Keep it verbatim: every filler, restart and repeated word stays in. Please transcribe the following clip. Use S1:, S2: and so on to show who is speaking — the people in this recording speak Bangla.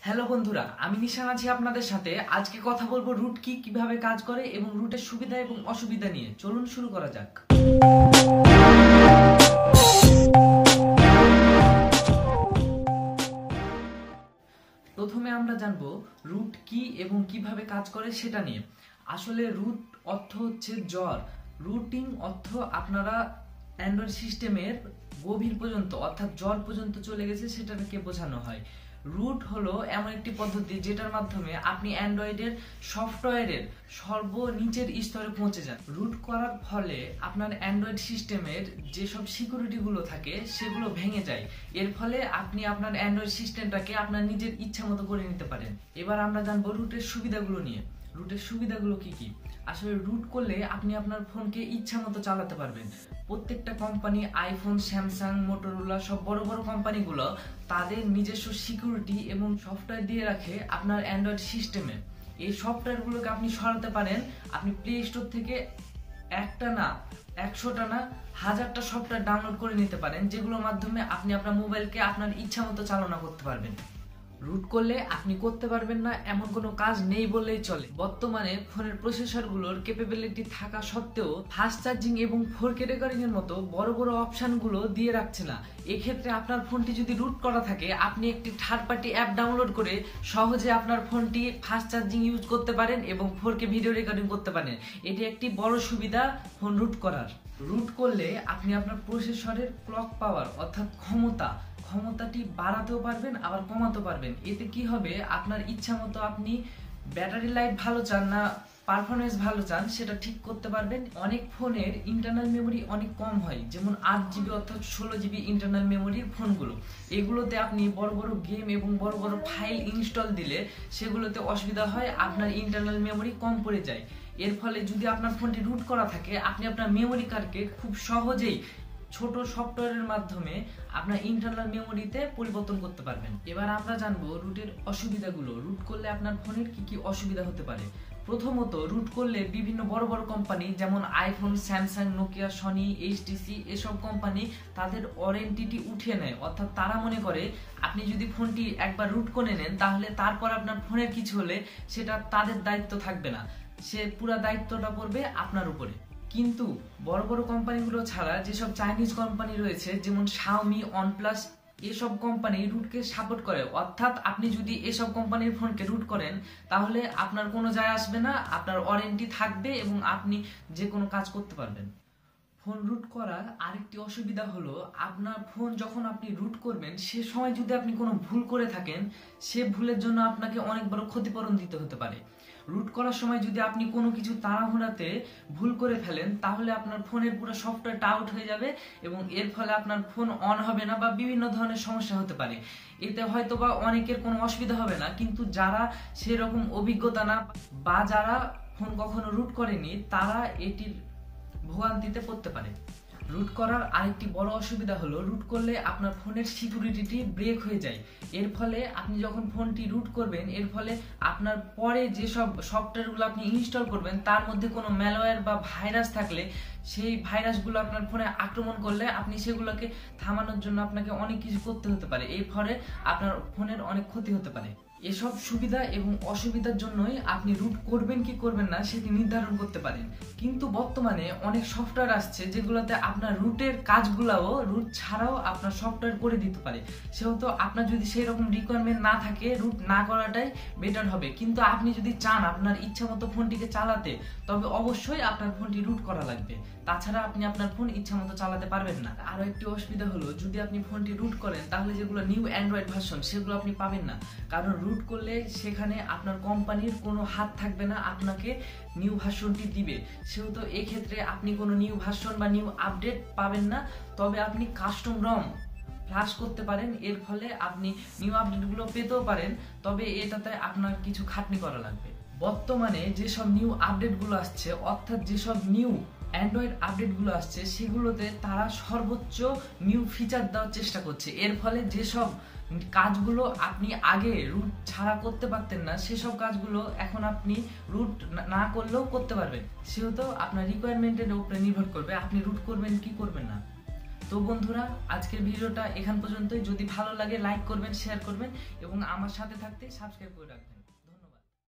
S1: হ্যালো বন্ধুরা, আমি নিশান আছি আপনাদের সাথে। আজকে কথা বলবো রুট কি, কিভাবে কাজ করে এবং রুটের সুবিধা এবং অসুবিধা নিয়ে। চলুন শুরু করা যাক। প্রথমে আমরা জানবো রুট কি এবং কিভাবে কাজ করে সেটা নিয়ে। আসলে রুট অর্থ হচ্ছে জ্বর। রুটিং অর্থ আপনারা অ্যান্ড্রয়েড সিস্টেমের গভীর পর্যন্ত অর্থাৎ জ্বর পর্যন্ত চলে গেছে সেটাকে বোঝানো হয়। রুট হলো এমন একটি পদ্ধতি যেটার মাধ্যমে আপনি অ্যান্ড্রয়েডের সফটওয়্যারের সর্বনিচের স্তরে পৌঁছে যান। রুট করার ফলে আপনার অ্যান্ড্রয়েড সিস্টেমের যেসব সিকিউরিটিগুলো থাকে সেগুলো ভেঙে যায়। এর ফলে আপনি আপনার অ্যান্ড্রয়েড সিস্টেমটাকে আপনার নিজের ইচ্ছা মতো করে নিতে পারেন। এবার আমরা জানবো রুটের সুবিধাগুলো নিয়ে। রুটের সুবিধাগুলো কি কি? আসলে রুট করলে আপনি আপনার ফোনকে ইচ্ছা মতো চালাতে পারবেন। প্রত্যেকটা কোম্পানি, আইফোন, স্যামসাং, মোটরোলা, সব বড় বড় কোম্পানিগুলো তাদের নিজস্ব সিকিউরিটি এবং সফটওয়্যার দিয়ে রাখে আপনার অ্যান্ড্রয়েড সিস্টেমে। এই সফটওয়্যারগুলোকে আপনি সরাতে পারেন। আপনি প্লে স্টোর থেকে একটা না একশোটা না হাজারটা সফটওয়্যার ডাউনলোড করে নিতে পারেন, যেগুলোর মাধ্যমে আপনি আপনার মোবাইলকে আপনার ইচ্ছা মতো চালনা করতে পারবেন। রুট করলে আপনি করতে পারবেন না এমন কোনো কাজ নেই বললেই চলে। বর্তমানে ফোনের প্রসেসরগুলোর ক্যাপাবিলিটি থাকা সত্ত্বেও ফাস্ট চার্জিং এবং ফোর কে রেকর্ডিং এর মতো বড় বড় অপশনগুলো দিয়ে রাখছে না। এক্ষেত্রে আপনার ফোনটি যদি রুট করা থাকে, আপনি একটি থার্ড পার্টি অ্যাপ ডাউনলোড করে সহজে আপনার ফোনটি ফাস্ট চার্জিং ইউজ করতে পারেন এবং ফোর কে ভিডিও রেকর্ডিং করতে পারেন। এটি একটি বড় সুবিধা ফোন রুট করার। রুট করলে আপনি আপনার প্রসেসরের ক্লক পাওয়ার অর্থাৎ ক্ষমতা ক্ষমতাটি বাড়াতেও পারবেন আবার কমাতেও পারবেন। এতে কি হবে, আপনার ইচ্ছা মতো আপনি ব্যাটারি লাইফ ভালো চান না পারফরমেন্স ভালো চান সেটা ঠিক করতে পারবেন। অনেক ফোনের ইন্টারনাল মেমোরি অনেক কম হয়, যেমন আট জিবি অর্থাৎ ষোলো জিবি ইন্টারনাল মেমোরির ফোনগুলো। এগুলোতে আপনি বড় বড় গেম এবং বড় বড় ফাইল ইনস্টল দিলে সেগুলোতে অসুবিধা হয়, আপনার ইন্টারনাল মেমোরি কম পড়ে যায়। এর ফলে যদি আপনার ফোনটি রুট করা থাকে, আপনি আপনার মেমোরি কার্ডকে খুব সহজেই ছোট সফটওয়্যারের মাধ্যমে আপনার ইন্টারনাল মেমোরিতে পরিবর্তন করতে পারবেন। এবার আমরা জানবো রুটের অসুবিধাগুলো। রুট করলে আপনার ফোনের কি কি অসুবিধা হতে পারে। প্রথমত, রুট করলে বিভিন্ন বড় বড় কোম্পানি যেমন iPhone, Samsung, Nokia, Sony, HTC এসব কোম্পানি তাদের ওয়ারেন্টিটি উঠিয়ে নেয়। অর্থাৎ তারা মনে করে আপনি যদি ফোনটি একবার রুট করে নেন তাহলে তারপর আপনার ফোনের কিছু হলে সেটা তাদের দায়িত্ব থাকবে না, সে পুরো দায়িত্বটা পড়বে আপনার উপরে। কিন্তু বড় বড় কোম্পানিগুলো ছাড়া যেসব চাইনিজ কোম্পানি রয়েছে যেমন শাওমি, ওয়ানপ্লাস এসব কোম্পানি রুটকে সাপোর্ট করে। অর্থাৎ আপনি যদি এসব কোম্পানির ফোনকে রুট করেন তাহলে আপনার কোনো যায় আসবে না, আপনার ওয়ারেন্টি থাকবে এবং আপনি যে কোনো কাজ করতে পারবেন। ফোন রুট করার আরেকটি অসুবিধা হলো, আপনার ফোন যখন আপনি রুট করবেন সে সময় যদি আপনি কোনো ভুল করে থাকেন, সে ভুলের জন্য আপনাকে অনেক বড় ক্ষতিপূরণ দিতে হতে পারে। রুট করার সময় যদি আপনি কোনো কিছু তাড়াহুড়াতে ভুল করে ফেলেন তাহলে আপনার ফোনের পুরো সফটওয়্যারটা আউট হয়ে যাবে এবং এর ফলে আপনার ফোন অন হবে না বা বিভিন্ন ধরনের সমস্যা হতে পারে। এতে হয়তো বা অনেকের কোনো অসুবিধা হবে না, কিন্তু যারা সেরকম অভিজ্ঞতা না বা যারা ফোন কখনো রুট করেনি তারা এটির ভোগান্তিতে পড়তে পারে। রুট করার আরেকটি বড় অসুবিধা হলো, রুট করলে আপনার ফোনের সিকিউরিটি ব্রেক হয়ে যায়। এর ফলে আপনি যখন ফোনটি রুট করবেন, এর ফলে আপনার পরে যেসব সফটওয়্যারগুলো আপনি ইনস্টল করবেন তার মধ্যে কোনো ম্যালওয়্যার বা ভাইরাস থাকলে সেই ভাইরাসগুলো আপনার ফোনে আক্রমণ করলে আপনি সেগুলোকে থামানোর জন্য আপনাকে অনেক কিছু করতে হতে পারে। এর ফলে আপনার ফোনের অনেক ক্ষতি হতে পারে। এসব সুবিধা এবং অসুবিধার জন্যই আপনি রুট করবেন কি করবেন না সেটি নির্ধারণ করতে পারেন। কিন্তু বর্তমানে অনেক সফটওয়্যার আসছে যেগুলোতে আপনার রুটের কাজগুলোও রুট ছাড়াও আপনার সফটওয়্যার করে দিতে পারে। সেহেতু আপনার যদি সেই রকম রিকোয়ারমেন্ট না থাকে, রুট না করাটাই বেটার হবে। কিন্তু আপনি যদি চান আপনার ইচ্ছা মতো ফোনটিকে চালাতে, তবে অবশ্যই আপনার ফোনটি রুট করা লাগবে, তাছাড়া আপনি আপনার ফোন ইচ্ছা মতো চালাতে পারবেন না। আরো একটি অসুবিধা হলো, যদি আপনি ফোনটি রুট করেন তাহলে যেগুলো নিউ অ্যান্ড্রয়েড ভার্সন সেগুলো আপনি পাবেন না, কারণ রুট করলে সেখানে আপনার কোম্পানির কোনো হাত থাকবে না, আপনাকে নিউ ভার্সনটি দিবে। সেহেতু এক্ষেত্রে আপনি কোনো নিউ ভার্সন বা নিউ আপডেট পাবেন না, তবে আপনি কাস্টম রম ফ্লাশ করতে পারেন। এর ফলে আপনি নিউ আপডেটগুলো পেতেও পারেন, তবে এটাতে আপনার কিছু খাটনি করা লাগবে। বর্তমানে যেসব নিউ আপডেটগুলো আসছে অর্থাৎ যেসব নিউ অ্যান্ড্রয়েড আপডেটগুলো আসছে সেগুলোতে তারা সর্বোচ্চ নিউ ফিচার দেওয়ার চেষ্টা করছে। এর ফলে যেসব কাজগুলো আপনি আগে রুট ছাড়া করতে পারতেন না সেসব কাজগুলো এখন আপনি রুট না করলেও করতে পারবেন। সেহেতু আপনার রিকোয়ারমেন্টের উপরে নির্ভর করবে আপনি রুট করবেন কি করবেন না। তো বন্ধুরা, আজকের ভিডিওটা এখান পর্যন্তই। যদি ভালো লাগে লাইক করবেন, শেয়ার করবেন এবং আমার সাথে থাকতে সাবস্ক্রাইব করে রাখবেন।